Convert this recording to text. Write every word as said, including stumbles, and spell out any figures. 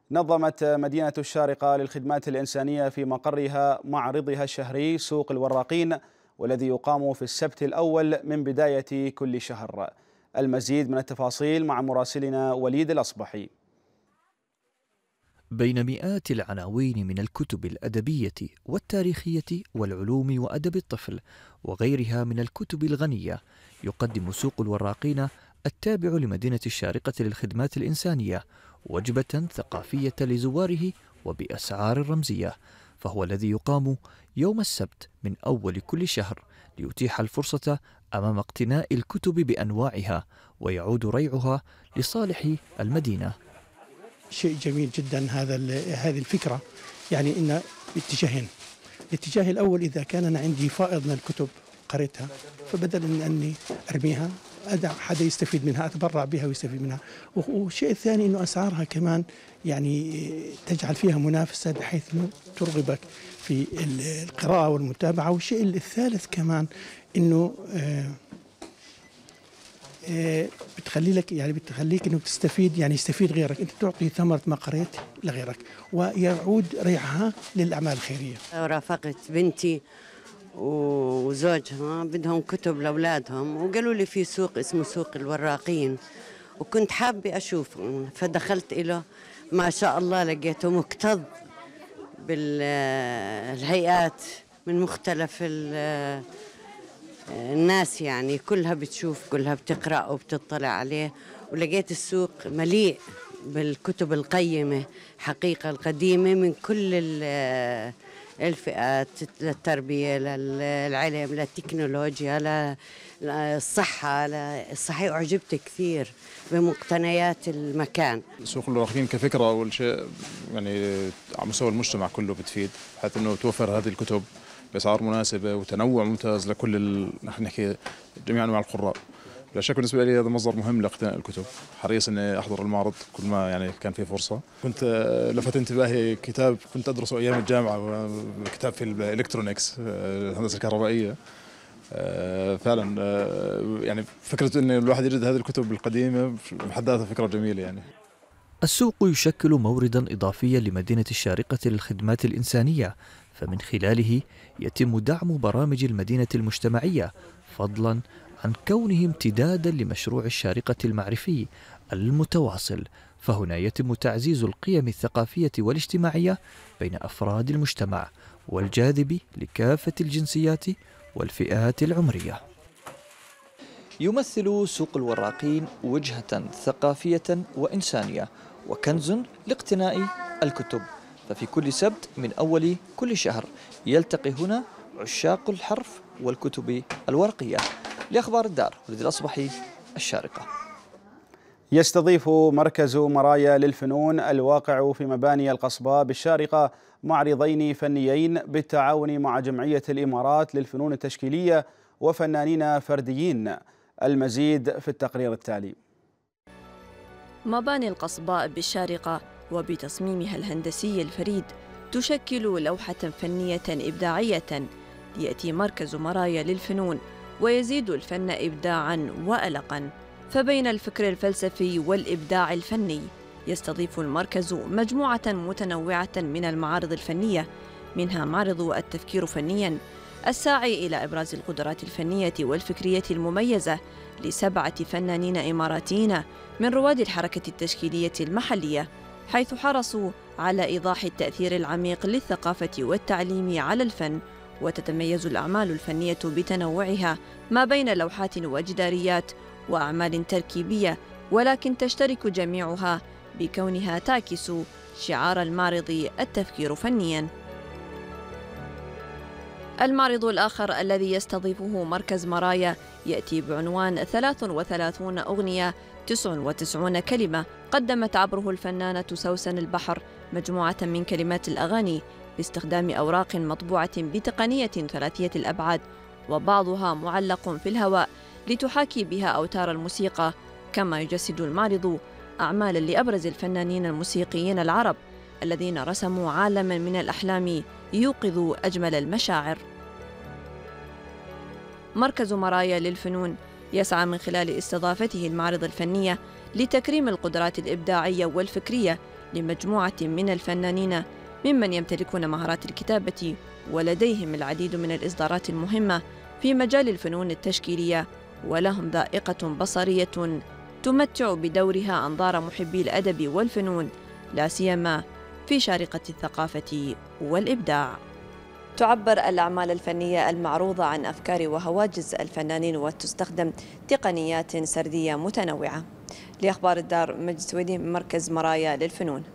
نظمت مدينة الشارقة للخدمات الإنسانية في مقرها معرضها الشهري سوق الوراقين، والذي يقام في السبت الأول من بداية كل شهر. المزيد من التفاصيل مع مراسلنا وليد الأصبحي. بين مئات العناوين من الكتب الأدبية والتاريخية والعلوم وأدب الطفل وغيرها من الكتب الغنية، يقدم سوق الوراقين التابع لمدينة الشارقة للخدمات الإنسانية وجبة ثقافية لزواره وبأسعار رمزية، فهو الذي يقام يوم السبت من أول كل شهر ليتيح الفرصة أمام اقتناء الكتب بأنواعها، ويعود ريعها لصالح المدينة. شيء جميل جدا هذا هذه الفكرة، يعني إن باتجاهين. الاتجاه الأول، إذا كان أنا عندي فائض من الكتب قريتها، فبدل من أني أرميها أدع حدا يستفيد منها، أتبرع بها ويستفيد منها. والشيء الثاني إنه أسعارها كمان يعني تجعل فيها منافسة بحيث إنه ترغبك في القراءة والمتابعة. والشيء الثالث كمان إنه آه بتخلي لك يعني بتخليك انه تستفيد، يعني يستفيد غيرك، انت تعطي ثمرة ما قريت لغيرك ويعود ريعها للأعمال الخيرية. رافقت بنتي وزوجها بدهم كتب لأولادهم، وقالوا لي في سوق اسمه سوق الوراقين، وكنت حابة أشوف، فدخلت إله. ما شاء الله لقيته مكتظ بالهيئات من مختلف الناس، يعني كلها بتشوف، كلها بتقرأ وبتطلع عليه. ولقيت السوق مليء بالكتب القيمة حقيقة القديمة من كل الفئات، للتربية، للعلم، للتكنولوجيا، للصحة. الصحيح أعجبت كثير بمقتنيات المكان. سوق الوراقين كفكرة أول شيء يعني على مستوى المجتمع كله بتفيد، حتى أنه توفر هذه الكتب بأسعار مناسبة وتنوع ممتاز لكل ال... نحن نحكي جميع أنواع القراء. لا شك بالنسبة لي هذا مصدر مهم لاقتناء الكتب، حريص إني أحضر المعرض كل ما يعني كان في فرصة. كنت لفت انتباهي كتاب كنت أدرسه أيام الجامعة، كتاب في الإلكترونيكس، الهندسة الكهربائية. فعلا يعني فكرة إن الواحد يجد هذه الكتب القديمة بحد ذاتها فكرة جميلة. يعني السوق يشكل موردا إضافيا لمدينة الشارقة للخدمات الإنسانية، فمن خلاله يتم دعم برامج المدينة المجتمعية، فضلا عن كونه امتدادا لمشروع الشارقة المعرفي المتواصل. فهنا يتم تعزيز القيم الثقافية والاجتماعية بين أفراد المجتمع، والجاذب لكافة الجنسيات والفئات العمرية. يمثل سوق الوراقين وجهة ثقافية وإنسانية وكنز لاقتناء الكتب، ففي كل سبت من أول كل شهر يلتقي هنا عشاق الحرف والكتب الورقية. لأخبار الدار، وليد الأصبحي، الشارقة. يستضيف مركز مرايا للفنون الواقع في مباني القصباء بالشارقة معرضين فنيين بالتعاون مع جمعية الإمارات للفنون التشكيلية وفنانين فرديين. المزيد في التقرير التالي. مباني القصباء بالشارقة وبتصميمها الهندسي الفريد تشكل لوحة فنية إبداعية، يأتي مركز مرايا للفنون ويزيد الفن إبداعاً وألقاً. فبين الفكر الفلسفي والإبداع الفني يستضيف المركز مجموعة متنوعة من المعارض الفنية، منها معرض التفكير فنياً الساعي إلى إبراز القدرات الفنية والفكرية المميزة لسبعة فنانين إماراتيين من رواد الحركة التشكيلية المحلية، حيث حرصوا على إيضاح التأثير العميق للثقافة والتعليم على الفن. وتتميز الأعمال الفنية بتنوعها ما بين لوحات وجداريات وأعمال تركيبية، ولكن تشترك جميعها بكونها تعكس شعار المعرض التفكير فنياً. المعرض الآخر الذي يستضيفه مركز مرايا يأتي بعنوان ثلاث وثلاثون أغنية تسع وتسعون كلمة، قدمت عبره الفنانة سوسن البحر مجموعة من كلمات الأغاني باستخدام أوراق مطبوعة بتقنية ثلاثية الأبعاد، وبعضها معلق في الهواء لتحاكي بها أوتار الموسيقى. كما يجسد المعرض أعمالا لأبرز الفنانين الموسيقيين العرب الذين رسموا عالما من الأحلام يوقظ أجمل المشاعر. مركز مرايا للفنون يسعى من خلال استضافته المعارض الفنية لتكريم القدرات الإبداعية والفكرية لمجموعة من الفنانين ممن يمتلكون مهارات الكتابة ولديهم العديد من الإصدارات المهمة في مجال الفنون التشكيلية، ولهم ذائقة بصرية تمتع بدورها أنظار محبي الأدب والفنون، لا سيما في شارقة الثقافة والإبداع. تعبر الأعمال الفنية المعروضة عن أفكار وهواجس الفنانين وتستخدم تقنيات سردية متنوعة. لأخبار الدار، مجد سويدي، مركز مرايا للفنون.